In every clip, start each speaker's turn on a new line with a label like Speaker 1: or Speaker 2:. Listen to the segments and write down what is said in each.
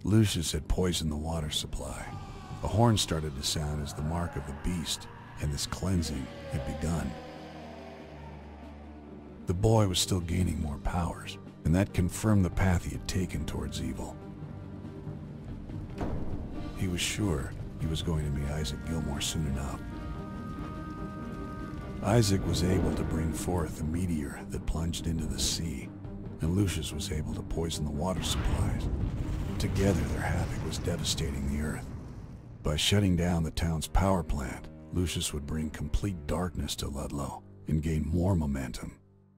Speaker 1: Lucius had poisoned the water supply. A horn started to sound as the mark of the beast, and this cleansing had begun. The boy was still gaining more powers, and that confirmed the path he had taken towards evil. He was sure he was going to meet Isaac Gilmore soon enough. Isaac was able to bring forth a meteor that plunged into the sea, and Lucius was able to poison the water supplies. Together, their havoc was devastating the Earth. By shutting down the town's power plant, Lucius would bring complete darkness to Ludlow and gain more momentum.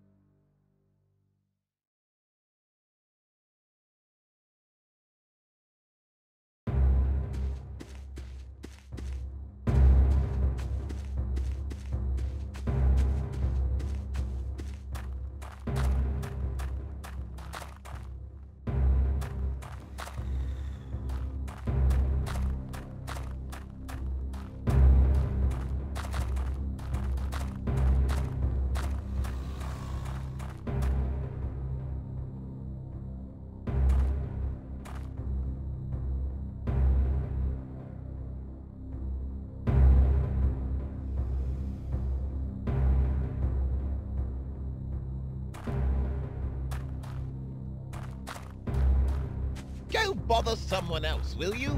Speaker 2: Go bother someone else, will you?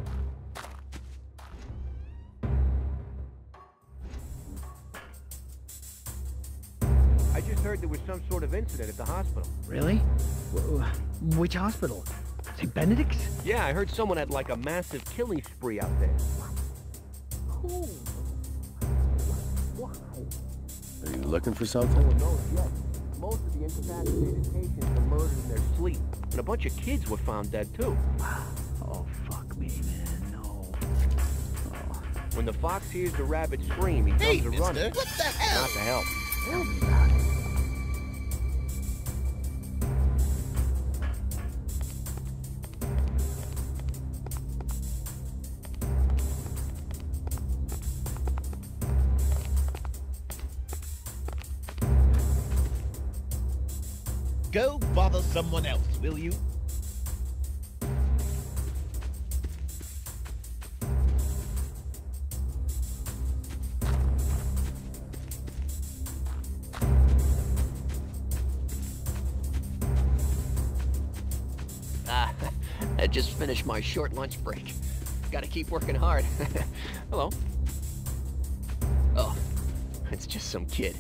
Speaker 3: I just heard there was some sort of incident at the hospital.
Speaker 4: Really? Which hospital? St. Benedict's?
Speaker 3: Yeah, I heard someone had like a massive killing spree out there.
Speaker 4: Who? Why?
Speaker 5: Are you looking for something?
Speaker 3: No one knows yet. Most of the incapacitated patients were murdered in their sleep, and a bunch of kids were found dead too.
Speaker 4: Oh, fuck me, man, no. Oh.
Speaker 3: When the fox hears the rabbit scream, he
Speaker 2: Hey,
Speaker 3: comes a
Speaker 2: mister,
Speaker 3: running.
Speaker 2: what the hell?
Speaker 3: Not to help.
Speaker 4: Tell me about it.
Speaker 2: Go bother someone else, will you?
Speaker 6: I just finished my short lunch break. Gotta keep working hard. Hello. Oh, it's just some kid.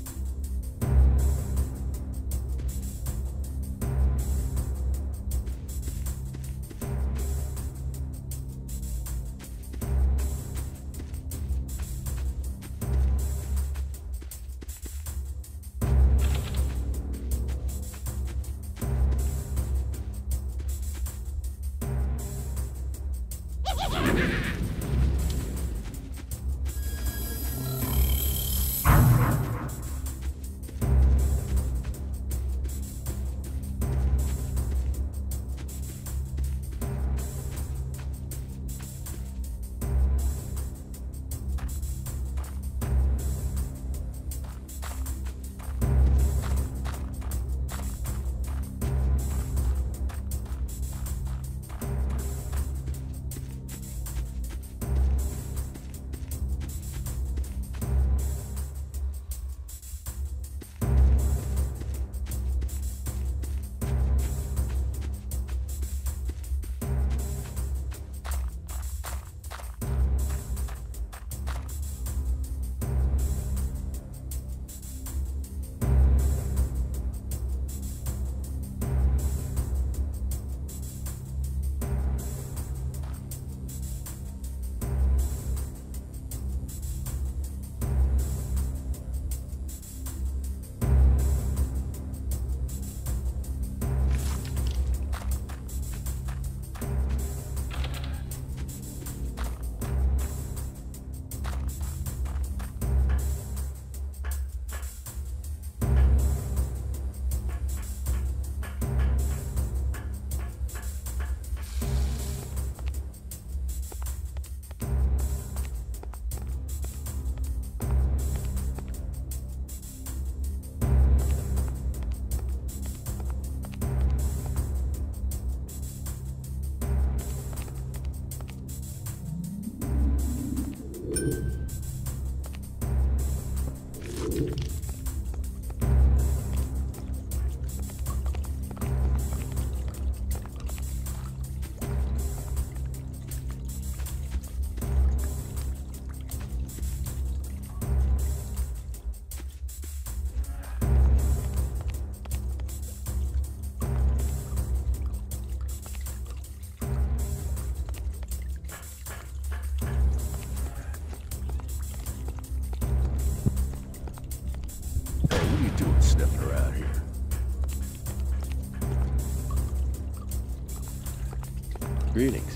Speaker 5: Greetings.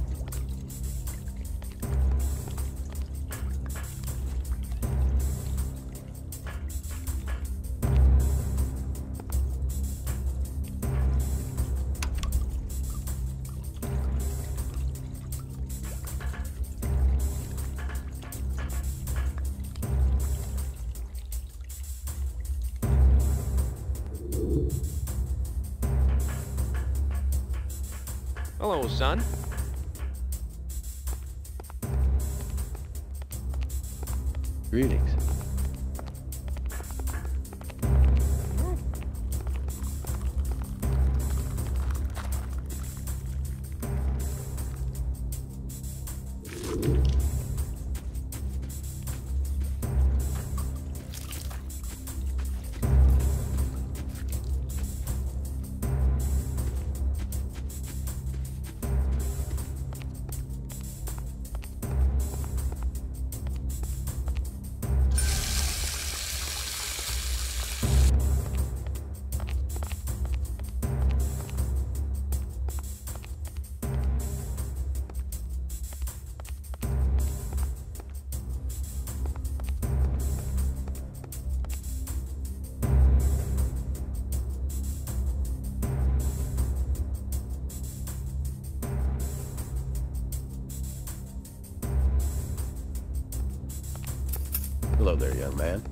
Speaker 6: Hello, son.
Speaker 5: Greetings. Hello there, young man.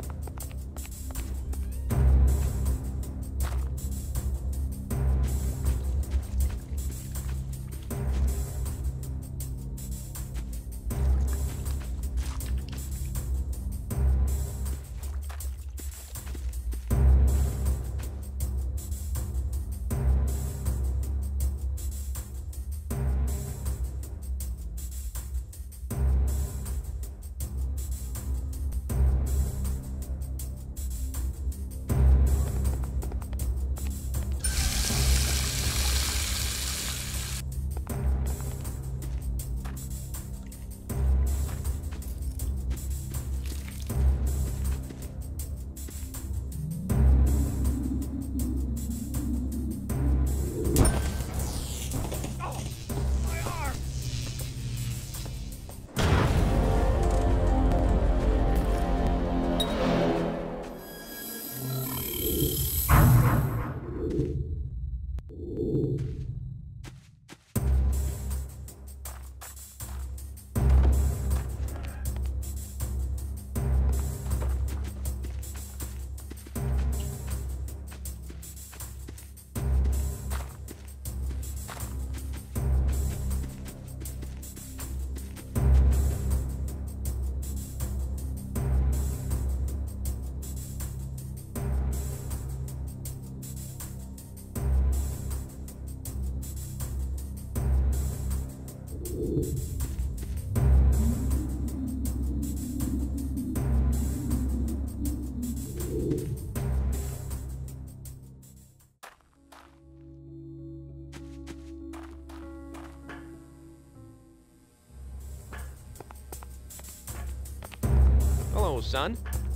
Speaker 6: Hello, son.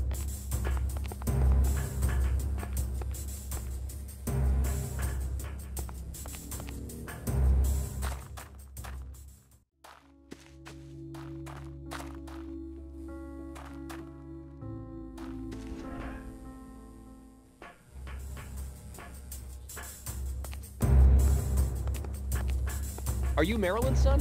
Speaker 6: Are you Marilyn's son?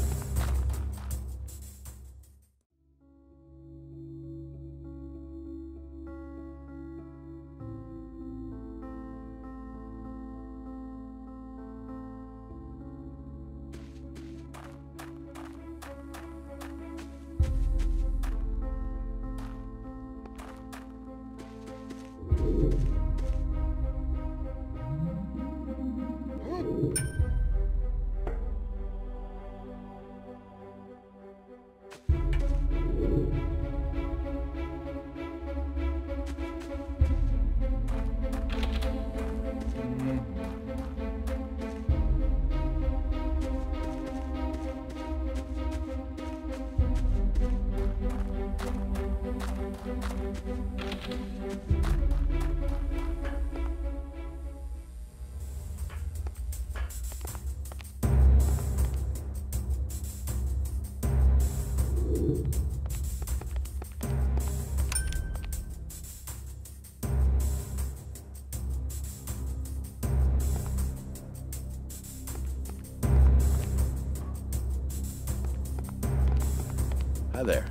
Speaker 5: Hi there.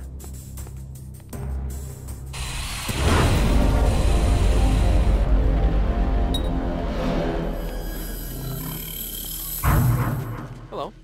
Speaker 6: Hello.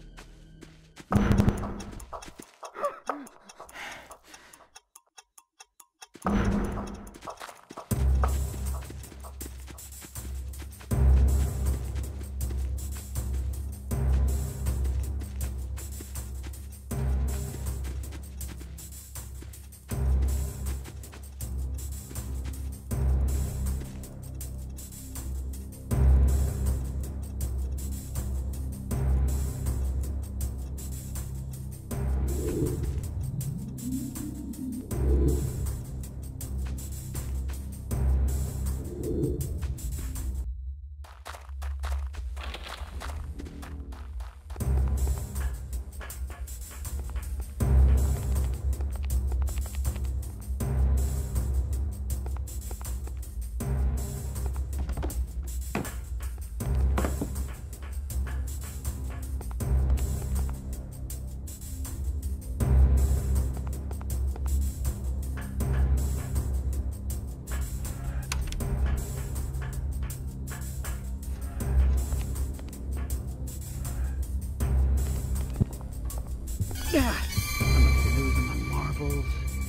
Speaker 4: Yeah, I must be losing my marbles.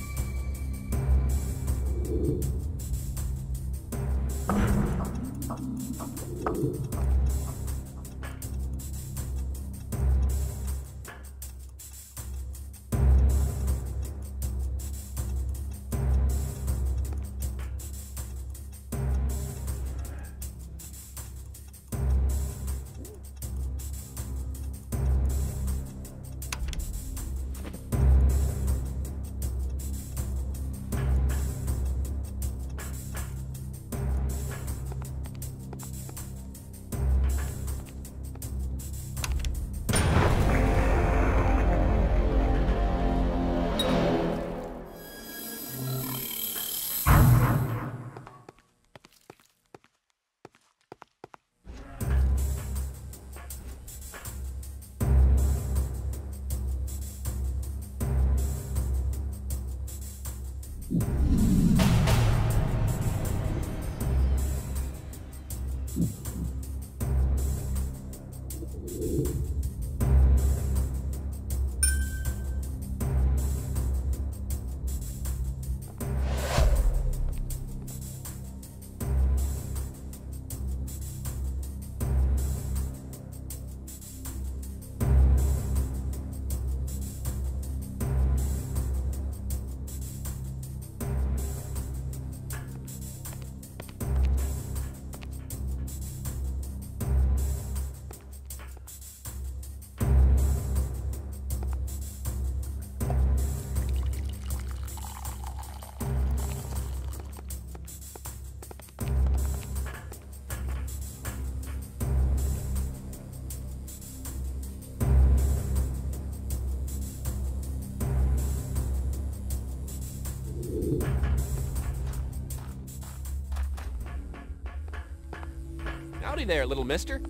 Speaker 6: Howdy there, little mister.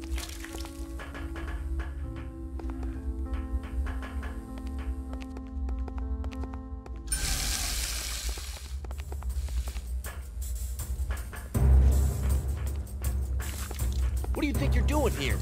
Speaker 6: What do you think you're doing here?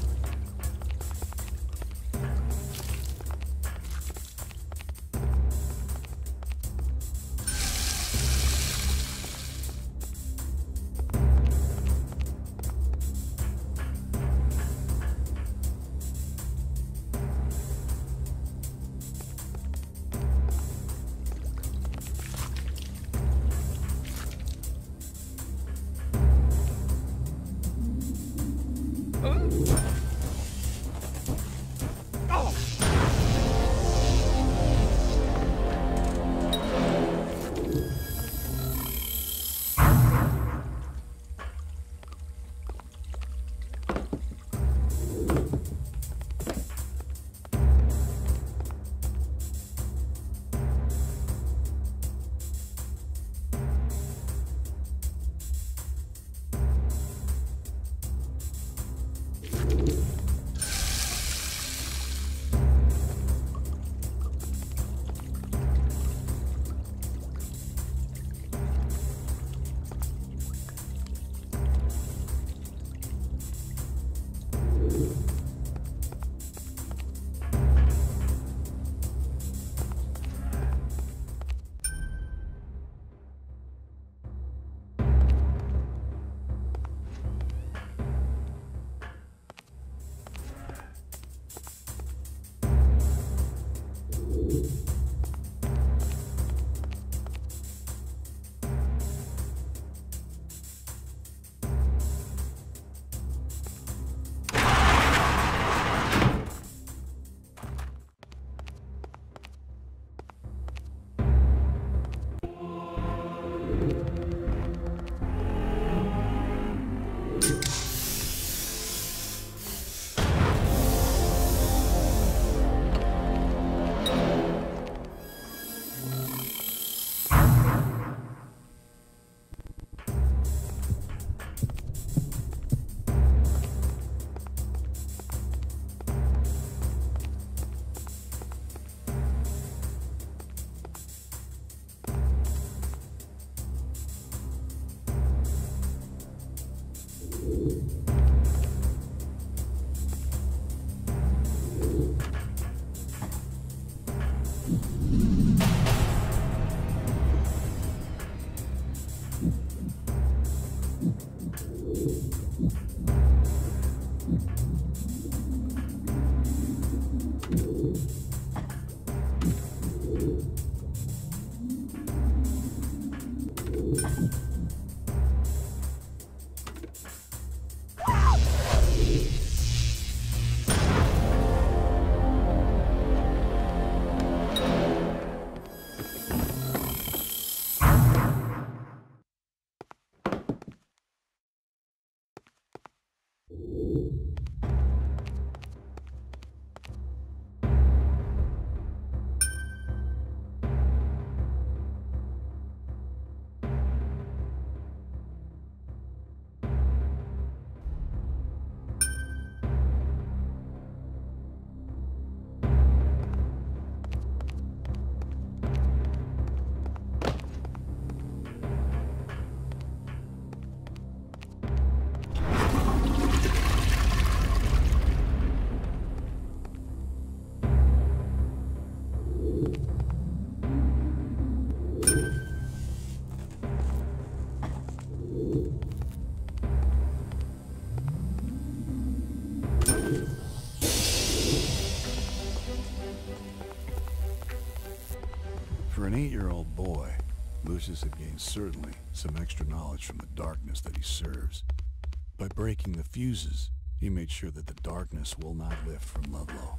Speaker 1: For an 8-year-old boy, Lucius had gained certainly some extra knowledge from the darkness that he serves. By breaking the fuses, he made sure that the darkness will not lift from Ludlow.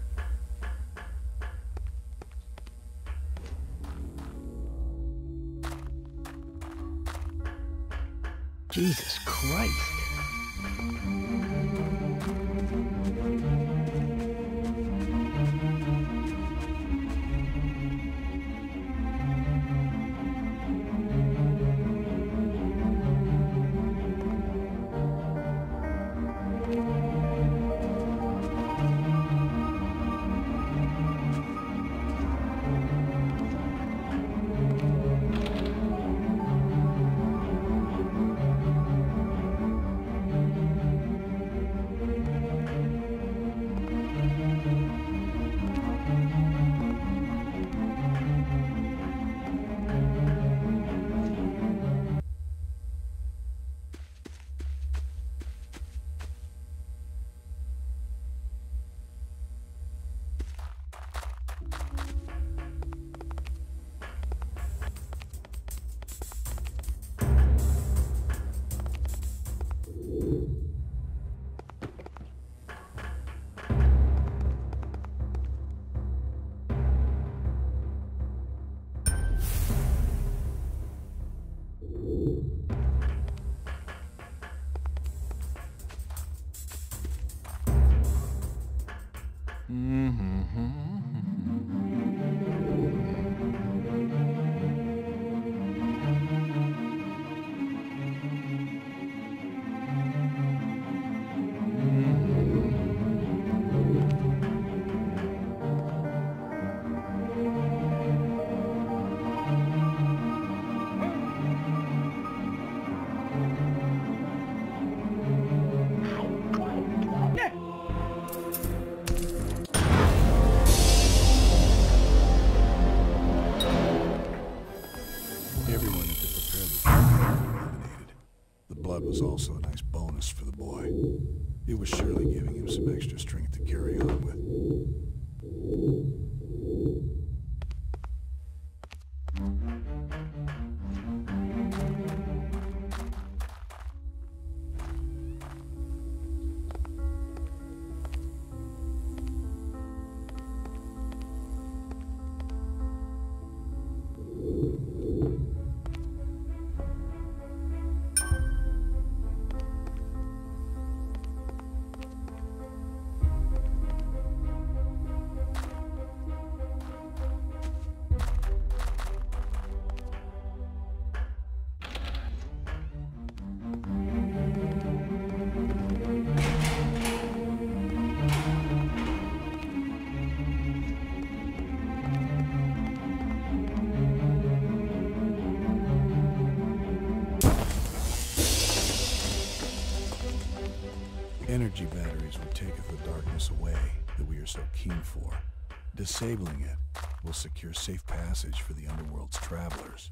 Speaker 6: Jesus Christ.
Speaker 1: Everyone who could prepare the food was eliminated. The blood was also a nice bonus for the boy. It was surely giving him some extra strength to carry on with. Energy batteries will taketh the darkness away that we are so keen for. Disabling it will secure safe passage for the underworld's travelers.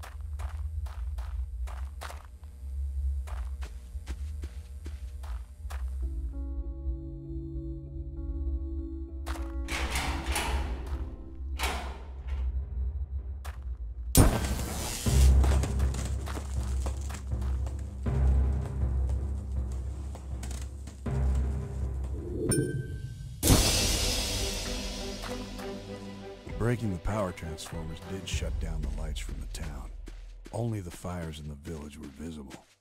Speaker 1: Breaking the power transformers did shut down the lights from the town. Only the fires in the village were visible.